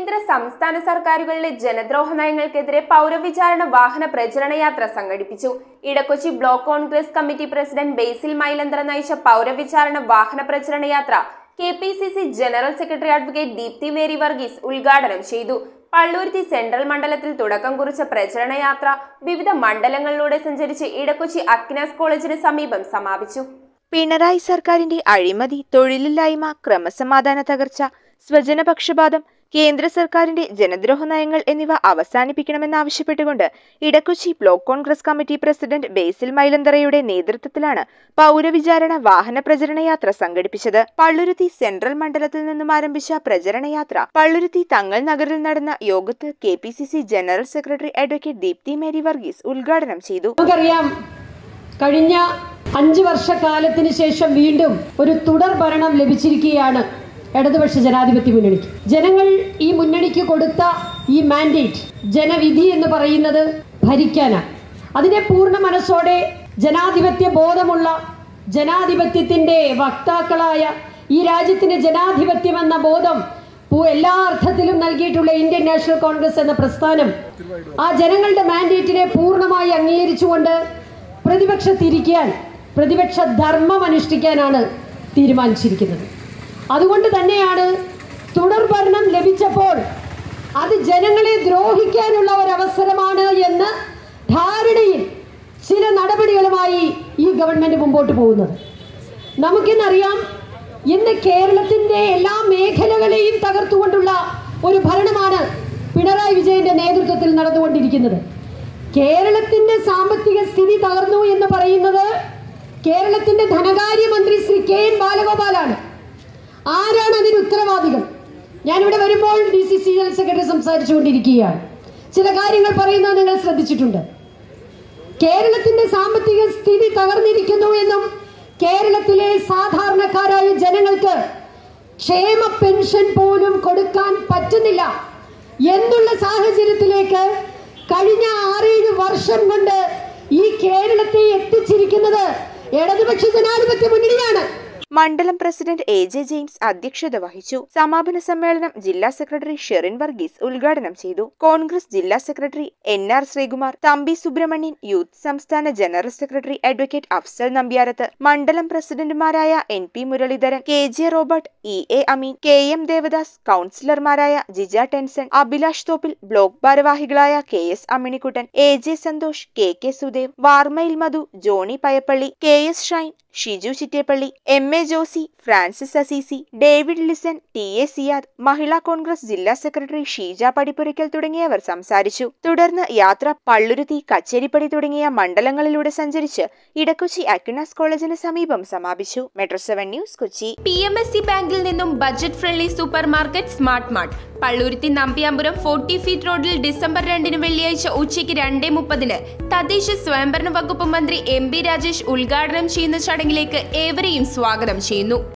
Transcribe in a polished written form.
കേന്ദ്ര സംസ്ഥാന സർക്കാരുകളിലെ ജനദ്രോഹ നയങ്ങൾക്കെതിരെ പൗരവിചാരണ വാഹന പ്രചരണ യാത്ര സംഘടിപ്പിച്ചു. Edakochi block Congress committee president Basil Mylanthara നയിച്ച പൗരവിചാരണ വാഹന പ്രചരണ യാത്ര KPCC general secretary advocate Deepthi Mary Varghese ഉദ്ഘാടനം ചെയ്തു. പള്ളുരുത്തി സെൻട്രൽ മണ്ഡലത്തിൽ തുടക്കം കുറിച്ച പ്രചരണ യാത്ര വിവിധ മണ്ഡലങ്ങളിലൂടെ സഞ്ചരിച്ച് ഇടക്കൊച്ചി അക്നാസ് കോളേജിന് സമീപം സമാപിച്ചു. പിണറായി സർക്കാരിന്റെ അഴിമതി, തൊഴിലില്ലായ്മ, ക്രമസമാധാന തകർച്ച, സ്വജനപക്ഷപാതം, കേന്ദ്ര സർക്കാരിന്റെ ജനദ്രോഹ നയങ്ങൾ എന്നിവ അവസാനിപ്പിക്കണമെന്നാവശ്യപ്പെട്ടുകൊണ്ട് Edakochi block Congress committee president Basil മൈലന്തറയുടെ നേതൃത്വത്തിലാണ് പൗരവിചാരണ വാഹന പ്രചരണ യാത്ര സംഘടിപ്പിച്ചത്. പള്ളുരുത്തി സെൻട്രൽ മണ്ഡലത്തിൽ നിന്നും ആരംഭിച്ച പ്രചരണ യാത്ര പള്ളുരുത്തി തങ്ങൾ നഗറിൽ നടന്ന യോഗത്ത് KPCC general secretary advocate Deepthi Mary Varghese ഉദ്ഘാടനം ചെയ്തു. കഴിഞ്ഞ 5 വർഷക്കാലത്തിന് ശേഷം വീണ്ടും ഒരു തുടർ ഭരണം ലഭിച്ചിരിക്കുകയാണ് ഇടതുപക്ഷ ജനാധിപത്യ മുന്നണിക്ക്. ജനങ്ങൾ ഈ മുന്നണിക്ക് കൊടുത്ത ഈ മാൻഡേറ്റ്, ജനവിധി എന്ന് പറയുന്നത് ഭരിക്കാനാണ്. അതിനെ പൂർണ്ണ മനസ്സോടെ ജനാധിപത്യ ബോധമുള്ള, ജനാധിപത്യത്തിന്റെ വക്താക്കളായ, ഈ രാജ്യത്തിന്റെ ജനാധിപത്യം എന്ന ബോധം എല്ലാ അർത്ഥത്തിലും നൽകിയിട്ടുള്ള ഇന്ത്യൻ നാഷണൽ കോൺഗ്രസ് എന്ന പ്രസ്ഥാനം ആ ജനങ്ങളുടെ മാൻഡേറ്റിനെ പൂർണ്ണമായി അംഗീകരിച്ചുകൊണ്ട് പ്രതിപക്ഷത്തിരിക്കാൻ, പ്രതിപക്ഷ ധർമ്മം അനുഷ്ഠിക്കാനാണ് തീരുമാനിച്ചിരിക്കുന്നത്. അതുകൊണ്ട് തന്നെയാണ് തുടർ ഭരണം ലഭിച്ചപ്പോൾ അത് ജനങ്ങളെ ദ്രോഹിക്കാനുള്ള ഒരവസരമാണ് എന്ന ധാരണയിൽ ചില നടപടികളുമായി ഈ ഗവൺമെന്റ് മുമ്പോട്ട് പോകുന്നത്. നമുക്കിന്നറിയാം, ഇന്ന് കേരളത്തിന്റെ എല്ലാ മേഖലകളെയും തകർത്തുകൊണ്ടുള്ള ഒരു ഭരണമാണ് പിണറായി വിജയന്റെ നേതൃത്വത്തിൽ നടന്നുകൊണ്ടിരിക്കുന്നത്. കേരളത്തിന്റെ സാമ്പത്തിക സ്ഥിതി തകർന്നു എന്ന് പറയുന്നത് കേരളത്തിന്റെ ധനകാര്യമന്ത്രി ശ്രീ KN ബാലഗോപാലാണ്. ആരാണ് അതിന് ഉത്തരവാദികൾ? ഞാനിവിടെ വരുമ്പോൾ DCC ജനറൽ സെക്രട്ടറി സംസാരിച്ചുകൊണ്ടിരിക്കുകയാണ്. ചില കാര്യങ്ങൾ പറയുന്നത് നിങ്ങൾ ശ്രദ്ധിച്ചിട്ടുണ്ട്. കേരളത്തിന്റെ സാമ്പത്തിക സ്ഥിതി തകർന്നിരിക്കുന്നു എന്നും കേരളത്തിലെ സാധാരണക്കാരായ ജനങ്ങൾക്ക് ക്ഷേമ പെൻഷൻ പോലും കൊടുക്കാൻ പറ്റുന്നില്ല എന്നുള്ള സാഹചര്യത്തിലേക്ക് കഴിഞ്ഞ 6-7 വർഷം കൊണ്ട് ഈ കേരളത്തെ എത്തിച്ചിരിക്കുന്നത് ഇടതുപക്ഷ ജനാധിപത്യ മുന്നണിയാണ്. മണ്ഡലം പ്രസിഡന്റ് AJ ജെയിംസ് അധ്യക്ഷത വഹിച്ചു. സമാപന സമ്മേളനം ജില്ലാ സെക്രട്ടറി ഷെറിൻ വർഗീസ് ഉദ്ഘാടനം ചെയ്തു. കോൺഗ്രസ് ജില്ലാ secretary NR Sreekumar, Thampi Subrahmanyan, youth സംസ്ഥാന general secretary advocate Afzal Nambiyarath, മണ്ഡലം പ്രസിഡന്റുമാരായ NP Muraleedharan, KJ Robert, EA Ameen, KM Devadas, കൌൺസിലർമാരായ ജിജ ടെൻസൺ, അഭിലാഷ് തോപ്പിൽ, ബ്ലോക്ക് ഭാരവാഹികളായ KS Amminikuttan, AJ Santhosh, KK Sudev, വാർമയിൽ Madhu, Johnny Payyappilly, KS Shine, Shiju Chittepally, MA Josy, Francis Assisi, David Lisson, TA Siyad, Mahila Congress ജില്ലാ സെക്രട്ടറി ഷീജ പടിപ്പുരയ്ക്കൽ തുടങ്ങിയവർ സംസാരിച്ചു. തുടർന്ന് യാത്ര പള്ളുരുത്തി, കച്ചേരിപ്പടി തുടങ്ങിയ മണ്ഡലങ്ങളിലൂടെ സഞ്ചരിച്ച് ഇടക്കൊച്ചി അക്നാസ് കോളേജിന് സമീപം സമാപിച്ചു. Metro 7 news, Kochi. PMSC ബാങ്കിൽ നിന്നും budget friendly super market smart mart Palluruthy Nambiampuram 40 feet റോഡിൽ ഡിസംബർ 2 വെള്ളിയാഴ്ച ഉച്ചയ്ക്ക് 2:30 തദ്ദേശ സ്വയംഭരണ വകുപ്പ് മന്ത്രി MB രാജേഷ് ഉദ്ഘാടനം ചെയ്യുന്ന ചടങ്ങിലേക്ക് ഏവരെയും സ്വാഗതം ചെയ്യുന്നു.